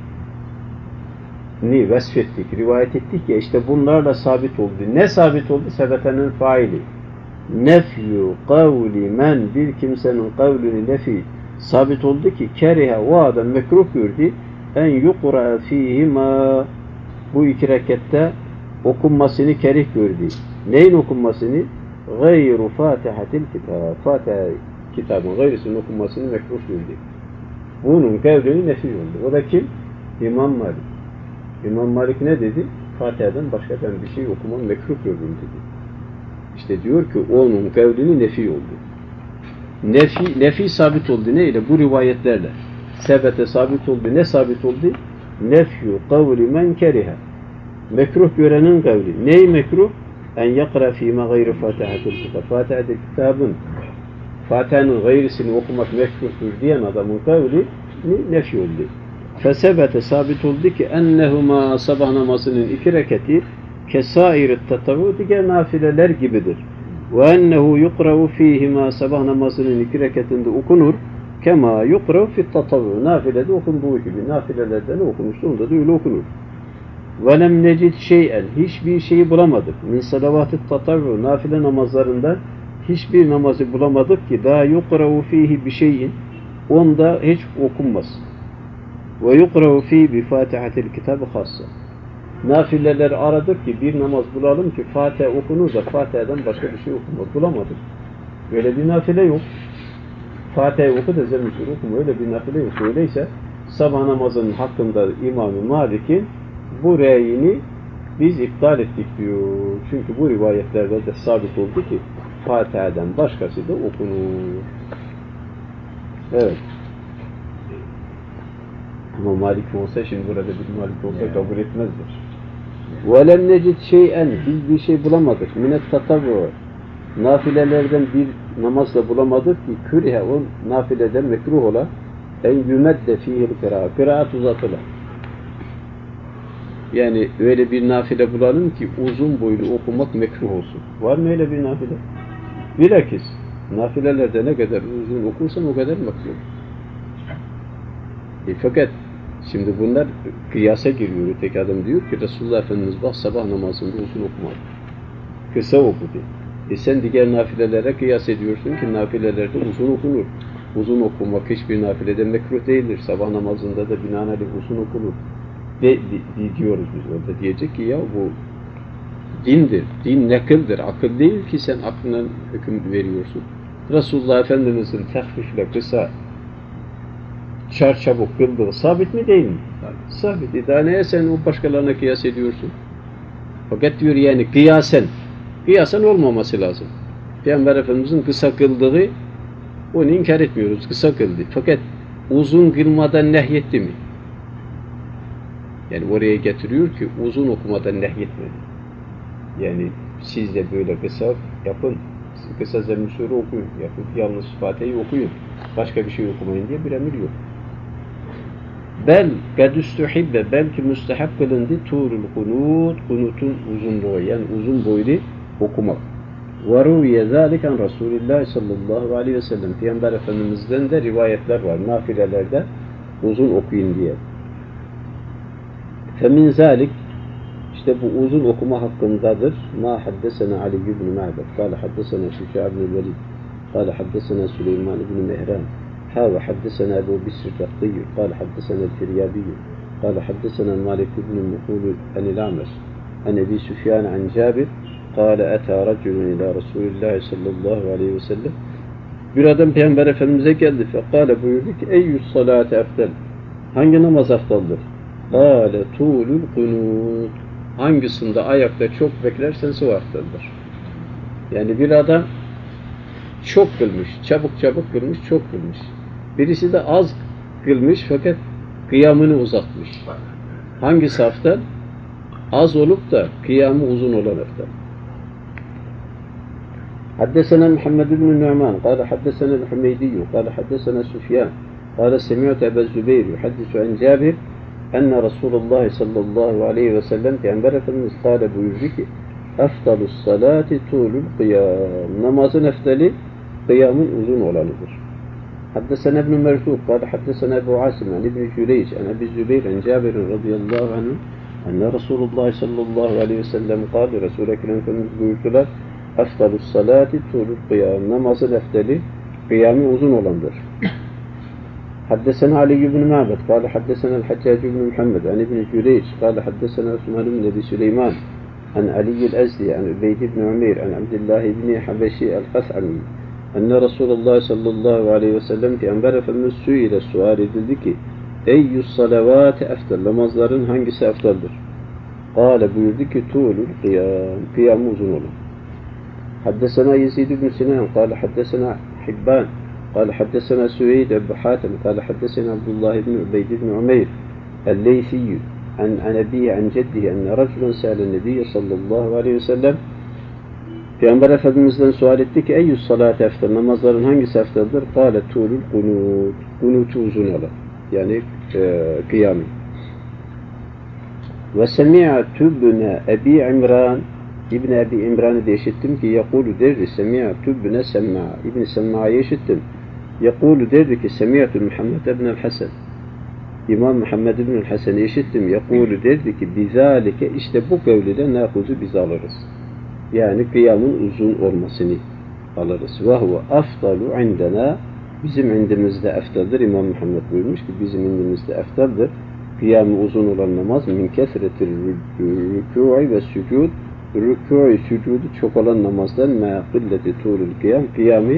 ni vesfettik, rivayet ettik ya işte bunlarla sabit oldu. Ne sabit oldu? Sebetenin faili. Nefyu kavli men bir kimsenin kavlini nefi sabit oldu ki kerihe o adam mekruh gördü en yukra fihima bu iki rekatte okunmasını kerih gördü. Neyin okunmasını? Gayru fatihatil kitab. Fatiha kitabın gayrısının okunmasını mekruh gördü. Bunun kavlini nefi oldu. O da kim? İmam Malik. İmam Malik ne dedi? Fatiha'dan başka ben bir şey okumam mekruh gördüm dedi. İşte diyor ki onun kavlini nefi oldu. Nefi sabit oldu. Neyle? Bu rivayetlerle. Sebete sabit oldu. Ne sabit oldu? Nefyu kavli men kerihe. Mekruh görenin kavli. Ney mekruh? En yakra fîme gayri fatihatil kitab. Fatiha'da kitabın Fatiha'nın gayrisini okumak mekruhtur diyen adamın kavli nefi oldu. Fesebete sabit oldu ki ennehuma sabah namazının iki reketi kesair-i tatavu diğer nafileler gibidir. Ve ennehu yukravu fihima sabah namazının iki reketinde okunur. Kema yukravu fit tatavu nafilede okunduğu gibi. Nafilelerde ne okunursa onda da öyle okunur. Ve lem necid şey'en hiçbir şeyi bulamadık. Min salavat-ı tatavu nafile namazlarında hiçbir namazı bulamadık ki daha yukravu fihi bir şeyin onda hiç okunmaz. Ve yukravu fihi bi fatihatil kitabı hassa. Nafileler aradık ki bir namaz bulalım ki Fatiha okunur da Fatiha'dan başka bir şey okunmaz. Bulamadık. Öyle bir nafile yok. Fatiha'yı oku da zemmiştir okuma. Öyle bir nafile yok. Öyleyse sabah namazının hakkında İmam-ı Malik'in bu reyini biz iptal ettik diyor. Çünkü bu rivayetlerde de sabit oldu ki Fatiha'dan başkası da okunur. Evet. Ama Malik olsa şimdi burada bir Malik olsa kabul etmezdir. وَلَمْ نَجِدْ شَيْئًا biz bir şey bulamadık. Minet tatavvu nafilelerden bir namazla bulamadık ki kürihe o nafileden mekruh ola en yümedde fihil kıraat. Kıraat uzatıla. Yani öyle bir nafile bulalım ki uzun boylu okumak mekruh olsun. Var mı öyle bir nafile? Bilakis nafilelerde ne kadar uzun okursan o kadar mekruh. Fakat şimdi bunlar kıyasa giriyor. Tek adam diyor ki Resulullah Efendimiz bak sabah namazında uzun okumadı. Kısa okudu. Sen diğer nafilelere kıyas ediyorsun ki nafilelerde uzun okunur. Uzun okumak hiçbir nafilede mekruh değildir. Sabah namazında da binaenaleyh uzun okunur. Diyoruz biz orada. Diyecek ki ya bu dindir. Din nakıldır. Akıl değil ki sen aklından hüküm veriyorsun. Resulullah Efendimiz'in tehfifle kısa çarçabuk kıldığı sabit mi değil mi? Sabit. Daha neye sen o başkalarına kıyas ediyorsun? Fakat diyor yani kıyasen olmaması lazım. Peygamber Efendimiz'in kısa kıldığı onu inkar etmiyoruz. Kısa kıldı. Fakat uzun kılmadan nehyetti mi? Yani oraya getiriyor ki uzun okumadan nehyetmedi. Yani siz de böyle kısa yapın. Kısa Zemm-i Sure okuyun. Yapın. Yalnız Fatiha'yı okuyun. Başka bir şey okumayın diye bir emir yok. Bel gadüstühibbe belki müstehap kılındı tuğrul kunut kunutun uzunluğu yani uzun boylu okumak. Ve ruviye zâliken Resulullah sallallahu aleyhi ve sellem Peygamber Efendimiz'den de rivayetler var nafilelerde uzun okuyun diye. Femin zâlik işte bu uzun okuma hakkındadır. Ma haddesena Ali ibn Ma'bed kâle haddesena Şüfâ ibn Velid kâle haddesena Süleyman ibn Mehran ha ve haddesena Ebu Bisr Rakkiyyu kâle haddesena Firyabiyyu kâle haddesena Malik ibn Muhul enil Amr an Ebi Süfyan an Cabir kâle etâ raculun ilâ Resulillah sallallahu aleyhi ve sellem bir adam Peygamber Efendimiz'e geldi fekâle buyurdu ki eyyus salâte eftel hangi namaz aftaldır? Kâle tuğlul kunut hangisinde ayakta çok beklersen o aftaldır. Yani bir adam çok kılmış, çabuk kılmış, çok kılmış. Birisi de az kılmış fakat kıyamını uzatmış. Hangisi aftal? Az olup da kıyamı uzun olan aftal. حدثنا محمد بن النعمان قال حدثنا الحميدي قال حدثنا سفيان قال سمعت أبا الزبير يحدث عن جابر أن رسول الله صلى الله عليه وسلم Peygamber Efendimiz قال buyurdu ki أفضل الصلاة طول القيام namazın eftali kıyamın uzun olanıdır. حدثنا ابن مرزوق قال حدثنا أبو عاصم عن ابن جريج عن أبي الزبير عن جابر رضي الله عنه أن رسول الله صلى الله عليه وسلم قال Resul-i Ekrem Efendimiz buyurdular Eftalus salati tulul kıyam. Namazın efteli kıyamı uzun olandır. Haddesena Ali ibn Ma'bed kâle haddesena el-Haccac ibn Muhammed an ibn Cüreyç kâle haddesena Osman ibn Ebi Süleyman an Ali el-Ezdi an Übeyd ibn Umeyr an Abdullah ibn Habeşi el-Khas'ami enne Resulullah sallallahu aleyhi ve sellem Peygamber Efendimiz ile sual edildi ki eyyus salavati eftel. Namazların hangisi efteldir? Kâle buyurdu ki tulul kıyam. Kıyamı uzun olan. حدثنا يزيد بن سنان قال حدثنا حبان قال حدثنا سويد بن حاتم قال حدثنا عبد الله بن عبيد بن عمير الليثي عن أبيه عن جده أن رجلا سأل النبي صلى الله عليه وسلم Peygamber Efendimiz'den sual etti ki eyyus salati eftel. Namazların hangisi efteldir? Kâle tulul kunut. Kunutu uzun olan. Yani kıyamı. Ve semi'tu ibne Ebi İmran İbn Ebi İmran'ı da işittim ki yekulu derdi semi'tu ibne Semma İbn Semma'yı işittim. Yekulu derdi ki semi'tu Muhammed ibn Hasan İmam Muhammed ibn Hasan'ı işittim. Yekulu derdi ki bizalike işte bu kavliyle nakuzu biz alırız. Yani kıyamın uzun olmasını alırız. Ve huve afdalu indena bizim indimizde eftaldir. İmam Muhammed buyurmuş ki bizim indimizde eftaldir. Kıyamı uzun olan namaz min kesretir rükû'i ve sücud rükû-i sücudu çok olan namazdan mâ kılleti tuğlul kıyam kıyamı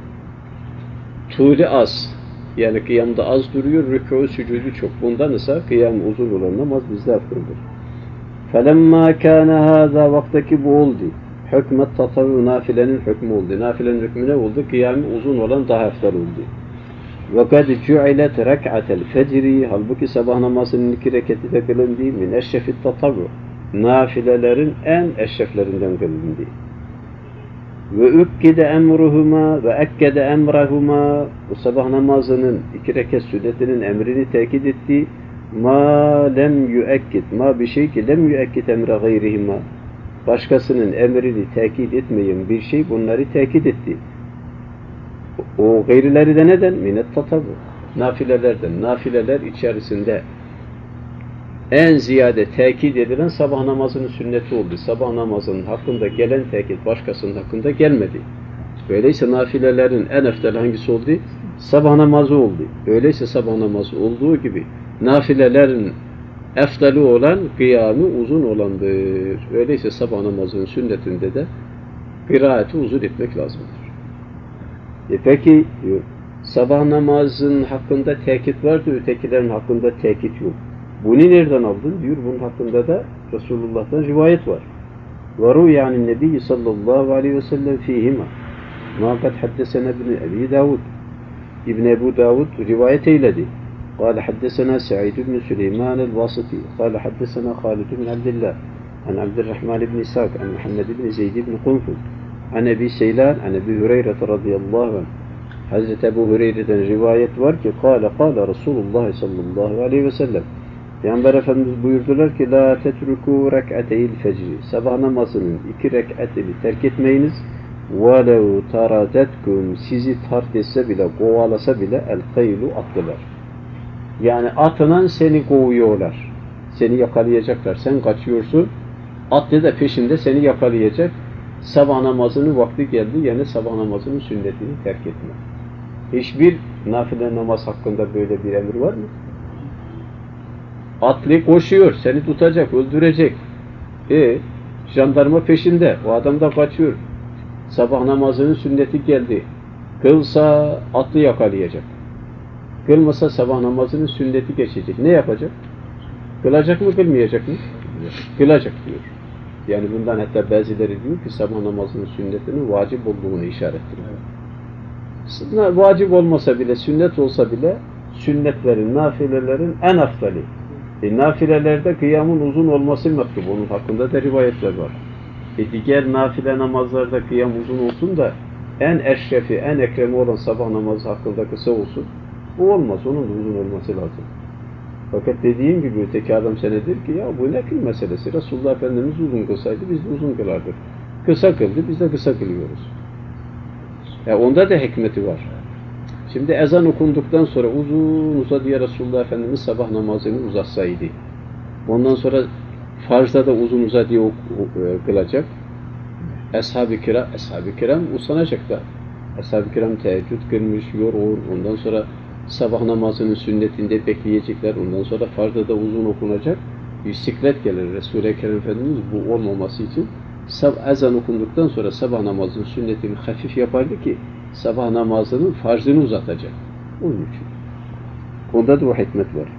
tuğli az yani kıyamda az duruyor rükû-i sücudu çok bundan ise kıyam uzun olan namaz bizde aftaldır. Felemma kâne hâzâ vaktaki bu oldu. Hükmet tatavvü nafilenin hükmü oldu. Nafilenin hükmü ne oldu? Kıyamı uzun olan daha eftal oldu. Ve kad cu'ilet rek'atel fecri halbuki sabah namazının 2 reketi de kılındı. Min eşrefit tatavvü nafilelerin en eşreflerinden kılındı. Ve ükkide emruhuma ve ekkede emrahuma bu sabah namazının 2 rekat sünnetinin emrini tekit etti. Ma lem yüekkid ma bir şey ki lem yüekkid emre gayrihima başkasının emrini tekit etmeyen bir şey bunları tekit etti. O gayrileri de neden? Minet tatabu. Nafilelerden. Nafileler içerisinde en ziyade tekit edilen sabah namazının sünneti oldu. Sabah namazının hakkında gelen tekit başkasının hakkında gelmedi. Öyleyse nafilelerin en eftel hangisi oldu? Sabah namazı oldu. Öyleyse sabah namazı olduğu gibi nafilelerin eftali olan kıyamı uzun olandır. Öyleyse sabah namazının sünnetinde de kıraati uzun etmek lazımdır. Peki sabah namazının hakkında tekit vardı, ötekilerin hakkında tekit yok. Bunu nereden aldın? Diyor bunun hakkında da Resulullah'tan rivayet var. Varu yani Nebi sallallahu aleyhi ve sellem fihima. Muhakkak haddesena ibn Ebi Davud. İbn Ebu Davud rivayet eyledi. قال حدثنا سعيد بن سليمان الواسطي قال حدثنا خالد بن عبد الله عن عبد الرحمن بن إسحاق عن محمد بن زيد بن قنفذ عن أبي سيلان عن أبي هريرة رضي الله عنه Hazreti Ebu Hureyre'den rivayet var ki kâle Resulullah sallallahu aleyhi ve sellem Peygamber Efendimiz buyurdular ki la tetruku rek'ateyil fecri sabah namazının 2 rek'atini terk etmeyiniz وَلَوْ تَرَدَتْكُمْ sizi tart etse bile, kovalasa bile el-haylu atlılar. Yani atından seni kovuyorlar. Seni yakalayacaklar. Sen kaçıyorsun. Atlı da peşinde seni yakalayacak. Sabah namazının vakti geldi. Yani sabah namazının sünnetini terk etme. Hiçbir nafile namaz hakkında böyle bir emir var mı? Atlı koşuyor. Seni tutacak, öldürecek. Jandarma peşinde. O adam da kaçıyor. Sabah namazının sünneti geldi. Kılsa atlı yakalayacak. Kılmasa sabah namazının sünneti geçecek. Ne yapacak? Kılacak mı, kılmayacak mı? Kılacak diyor. Yani bundan hatta bazıları diyor ki sabah namazının sünnetinin vacip olduğunu işaret ediyor. Vacip olmasa bile, sünnet olsa bile sünnetlerin, nafilelerin en afdali. Nafilelerde kıyamın uzun olması mektub. Onun hakkında da rivayetler var. Diğer nafile namazlarda kıyam uzun olsun da en eşrefi, en ekremi olan sabah namazı hakkında kısa olsun. Bu olmaz. Onun da uzun olması lazım. Fakat dediğim gibi öteki adam senedir ki ya bu ne kıl meselesi. Resulullah Efendimiz uzun kılsaydı biz de uzun kılardık. Kısa kıldı, biz de kısa kılıyoruz. Onda da hikmeti var. Şimdi ezan okunduktan sonra uzun uzadıya Resulullah Efendimiz sabah namazını uzatsaydı. Ondan sonra farzda da uzun uzadıya kılacak. Ashab-ı kiram usanacak da. Ashab-ı kiram teheccüd kılmış, yorulur. Ondan sonra sabah namazının sünnetinde bekleyecekler. Ondan sonra farzda da uzun okunacak. Bisiklet gelir. Resul-i Ekrem Efendimiz bu olmaması için ezan okunduktan sonra sabah namazının sünnetini hafif yapardı ki sabah namazının farzını uzatacak. Onun için. Onda da o hikmet var.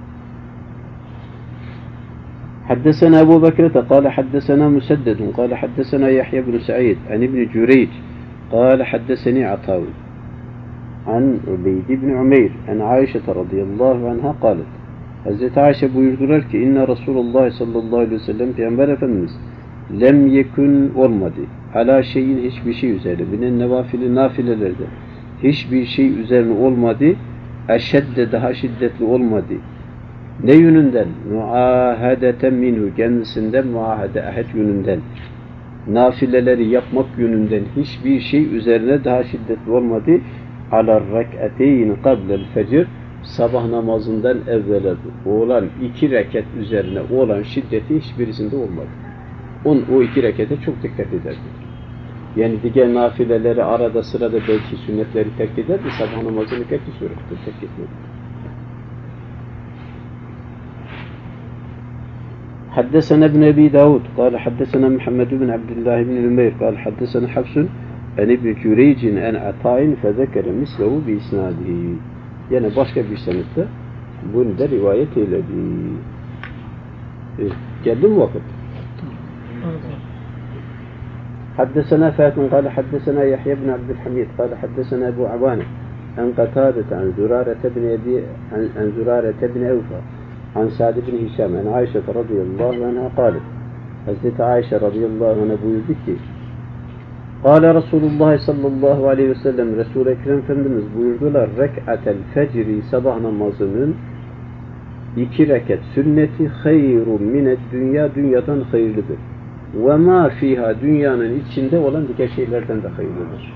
حدثنا أبو بكرة قال حدثنا مسدد قال حدثنا يحيى بن سعيد عن ابن جريج قال حدثني عطاء عن عبيد بن عمير عن عائشة رضي الله عنها قالت Hazreti Ayşe buyurdular ki inna Resulullah sallallahu aleyhi ve sellem Peygamber Efendimiz lem yekun olmadı. Ala şeyin hiçbir şey üzerine binen nevafili nafilelerde hiçbir şey üzerine olmadı. Eşedde daha şiddetli olmadı. Ne yönünden? Muahadeten minhu kendisinden muahede ahd yönünden. Nafileleri yapmak yönünden hiçbir şey üzerine daha şiddetli olmadı. Ala rek'ateyn qabla'l fecr sabah namazından evvel olan 2 rekat üzerine olan şiddeti hiçbirisinde olmadı. O 2 rekete çok dikkat ederdi. Yani diğer nafileleri arada sırada belki sünnetleri terk ederdi, sabah namazını terk etmedi. حدثنا ابن أبي داود قال حدثنا محمد بن عبد الله بن نمير قال حدثنا حفص عن ابن جريج عن عطاء فذكر مثله بإسناده yani başka bir senette bunu da rivayet eyledi. Geldi mi vakit? حدثنا فاتن قال حدثنا يحيى بن عبد الحميد قال حدثنا أبو عوانة عن قتادة عن زرارة بن أوفى عن سعد بن هشام عن عائشة رضي الله عنها قالت Hazreti Ayşe radıyallahu anh'a buyurdu ki Kâle Resulullah sallallahu aleyhi ve sellem Resul-i Ekrem Efendimiz buyurdular rek'atel fecri sabah namazının 2 rekat sünneti hayrun mined dünya dünyadan hayırlıdır. Ve ma fiha dünyanın içinde olan diğer şeylerden de hayırlıdır.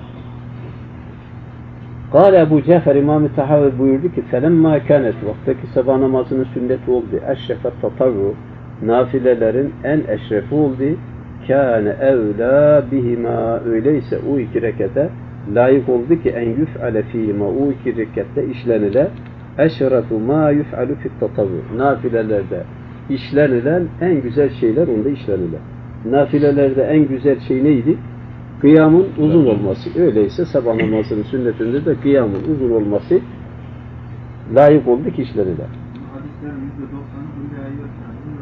Kâle Ebu Cafer İmam-ı Tahavi buyurdu ki felemma kânet vaktaki sabah namazının sünneti oldu. Eşrefet tatavvu nafilelerin en eşrefi oldu. Kâne evlâ bihima öyleyse o 2 rekete layık oldu ki en yuf'ale fîhima o 2 rekette işlenile eşrefu mâ yuf'alu fit tatavvu nafilelerde işlenilen en güzel şeyler onda işlenilen. Nafilelerde en güzel şey neydi? Kıyamın uzun olması. Öyleyse sabah namazının sünnetinde de kıyamın uzun olması layık oldu ki işleriyle.
Hadislerin %90'ı buraya ayıyor.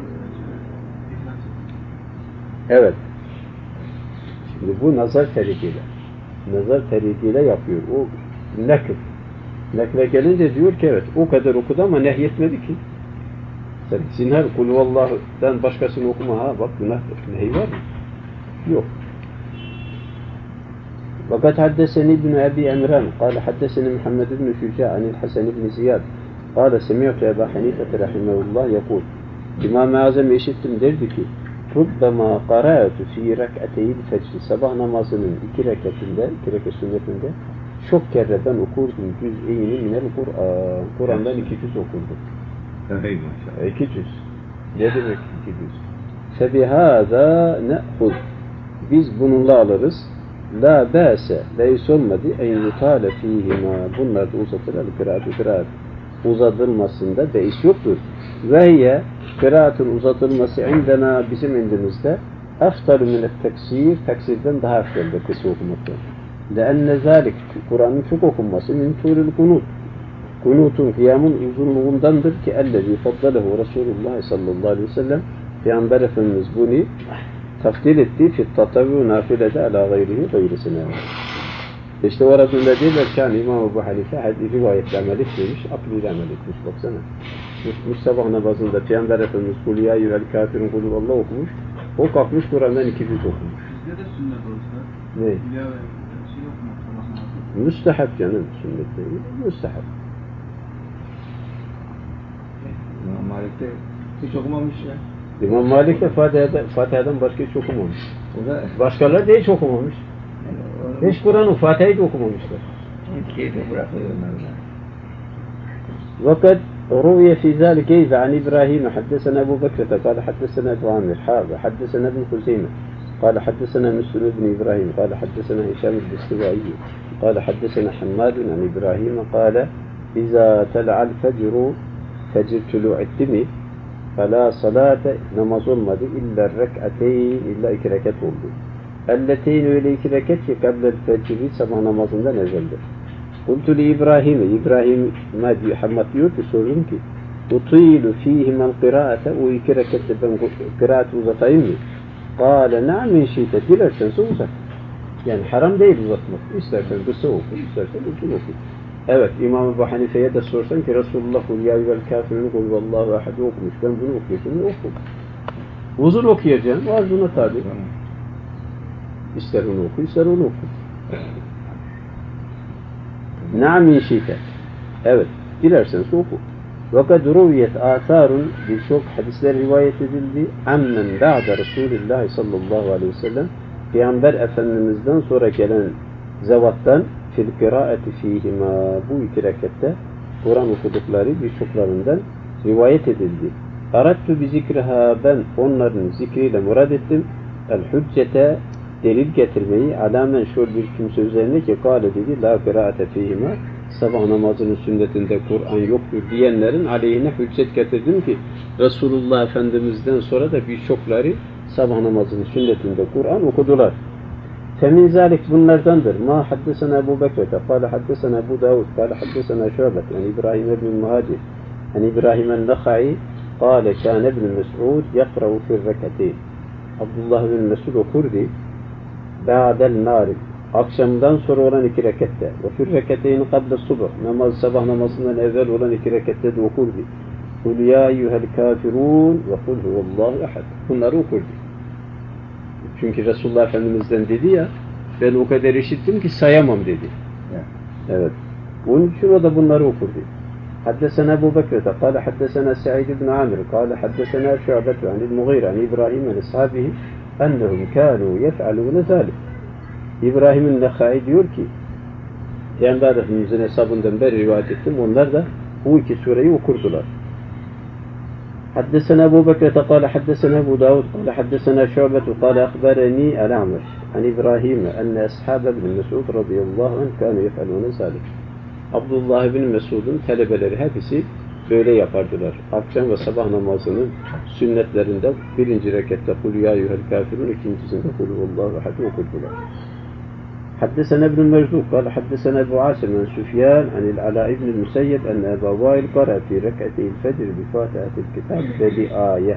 Evet. Şimdi bu nazar terikiyle. Nazar terikiyle yapıyor. O nakl. Nakle gelince diyor ki evet o kadar okudu ama nehyetmedi ki. Sen zinhar kul vallah'dan başkasını okuma ha bak günahtır. Nehy var mı? Yok. وقد حدثني ابن أبي عمران قال حدثني محمد بن شجاع عن الحسن بن زياد قال سمعت أبا حنيفة رحمه الله يقول İmam-ı Azam işittim derdi ki Rubbama qara'tu fi rak'ateyil fecr sabah namazının iki rekat sünnetinde çok kere ben okurdum cüz'eyni minel Kur'an. Kur'an'dan 2 cüz okurdum.
Hey maşallah.
2 cüz. Ne demek 2 cüz? Febihâzâ ne'hud. Biz bununla alırız. La bâse. Leys olmadı. En yutâle fîhimâ. Bunlar da uzatılır. Kıraat. Uzatılmasında beis yoktur. Ve hiye kıraatın uzatılması indena bizim indimizde eftalu minel teksir. Teksirden daha eftaldir kısa okumakta. Leenne zâlik. Kur'an'ın çok okunması min tûril kunut. Kunutun kıyamın uzunluğundandır ki ellezî faddalehu Resulullah sallallahu aleyhi ve sellem Peygamber Efendimiz bunu tafdil etti fi tatavvu nafilede ala gayrisine. İşte orada diyorlar ki İmam Ebu Hanife hadis rivayetle amel etmemiş, akliyle amel etmiş. Baksana. Sabah namazında Peygamber Efendimiz kul ya eyyuhel kafirun kul Allah okumuş. O kalkmış Kur'an'dan 2 cüz okumuş.
Bizde de sünnet olsa.
Ne?
Ya şey okumak sabah namazı.
Müstehap canım sünnet değil. Müstehap.
İmam Malik'te hiç okumamış ya.
İmam Malik de Fatiha'dan başka hiç okumamış.
O da
Başkaları da hiç okumamış. Hiç Kur'an'ın Fatiha'yı da okumamışlar.
keyfe bırakıyor onlarla.
وقد روي في ذلك كيف عن إبراهيم حدثنا أبو بكر قال حدثنا أبو عامر حدثنا ابن خزيمة قال حدثنا مسلم بن إبراهيم قال حدثنا هشام الدستوائي قال حدثنا حماد عن إبراهيم قال إذا طلع الفجر فجر طلوع الدم فلا صلاة namaz olmadı illa rek'ateyn illa 2 rekat oldu. Elleteyn öyle 2 rekat ki kablel fecri sabah namazından evveldir. Kultu li İbrahim'e Hammad diyor ki sordum ki utilu fihimel kıraate o 2 rekatte ben kıraatı uzatayım mı? Kale na'am inşite dilersen uzat. Yani haram değil uzatmak. İstersen kısa oku, istersen uzun oku. Evet, İmam Ebu Hanife'ye de sorsan ki Resulullah kul ya eyyuhel kafirun kul vallahu ahad okumuş. Ben bunu okuyorsun, oku. Uzun okuyacaksın, az buna tabi. İster onu oku, ister onu oku. Na'am inşite. Evet, dilerseniz oku. Fakat ruviyet atharun birçok hadisler rivayet edildi. Ammen ba'da Resulullah sallallahu aleyhi ve sellem Peygamber Efendimiz'den sonra gelen zevattan fil kıraati fihima bu 2 rekatte Kur'an okudukları birçoklarından rivayet edildi. Arattu bi zikriha ben onların zikriyle murad ettim. El hüccete delil getirmeyi alamen şöyle bir kimse üzerine ki kâle dedi la kıraate fihima sabah namazının sünnetinde Kur'an yoktur diyenlerin aleyhine hüccet getirdim ki Resulullah Efendimiz'den sonra da birçokları sabah namazının sünnetinde Kur'an okudular. Femin zalik bunlardandır. Ma haddesena Ebu Bekir'te, kâle haddesena Ebu Davud, kâle haddesena Şöbet, yani İbrahim ibn Muhacir, yani İbrahim el-Nakha'i, kâle kâne ibn Mes'ud, yakra'u fir rekateyn. Abdullah ibn Mes'ud okurdu, ba'del nârim, akşamdan sonra olan 2 rekatte, ve fir rekateyni kable subh, sabah namazından evvel olan 2 rekatte de okurdu. Kul ya eyyuhel kafirun ve kul huvallahu ahad. Bunları okurdu. Çünkü Resulullah Efendimiz'den dedi ya, ben o kadar işittim ki sayamam dedi. Evet. Onun için o da bunları okurdu. Haddesena Ebu Bekir'te, kâle haddesena Sa'id ibn Amir, kâle haddesena Şu'betu anil Mughira, an İbrahim ve ashabihi, ennehum kânû yef'alûne zâlik. İbrahim'in Nekhai diyor ki, Peygamber Efendimiz'in hesabından beri rivayet ettim, onlar da bu 2 sureyi okurdular. حدثنا أبو بكر قال حدثنا أبو داود قال حدثنا شعبة قال أخبرني الأعمش عن إبراهيم أن أصحاب ابن مسعود رضي الله عنه كانوا يفعلون ذلك. Abdullah bin Mesud'un talebeleri hepsi böyle yapardılar. Akşam ve sabah namazının sünnetlerinde 1. rekatte kul ya eyyuhel kafirun, ikincisinde kul huvallahu ahad okurdular. حدثنا ابن المرزوق قال حدثنا أبو عاصم عن سفيان عن العلاء بن المسيب أن أبا وائل قرأ في ركعتي الفجر بفاتحة الكتاب بآية.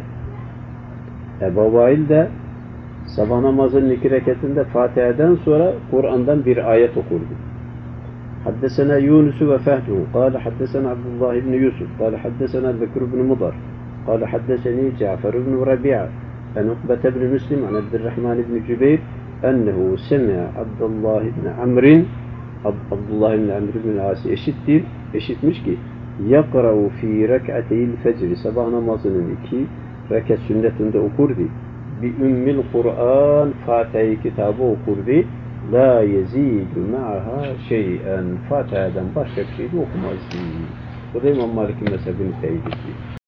Ebu Vail de sabah namazının 2 rekatinde Fatiha'dan sonra Kur'an'dan bir ayet okurdu. حدثنا يونس وفهده قال حدثنا عبد الله بن يوسف قال حدثنا بكر بن مضر قال حدثني جعفر بن ربيعة عن عقبة بن مسلم عن عبد الرحمن بن جبير ennehu semi'a Abdullah ibn Amr'in Abdullah ibn Amr ibn As'ı eşitmiş ki yakra'u fi rek'ateyil fecri sabah namazının 2 rekat sünnetinde okurdu. Bi ümmil Kur'an Fatiha kitabı okurdu. La yezidu ma'aha şey'en Fatiha'dan başka bir şey de okumazdı. Bu da İmam Malik'in mezhebini teyit etti.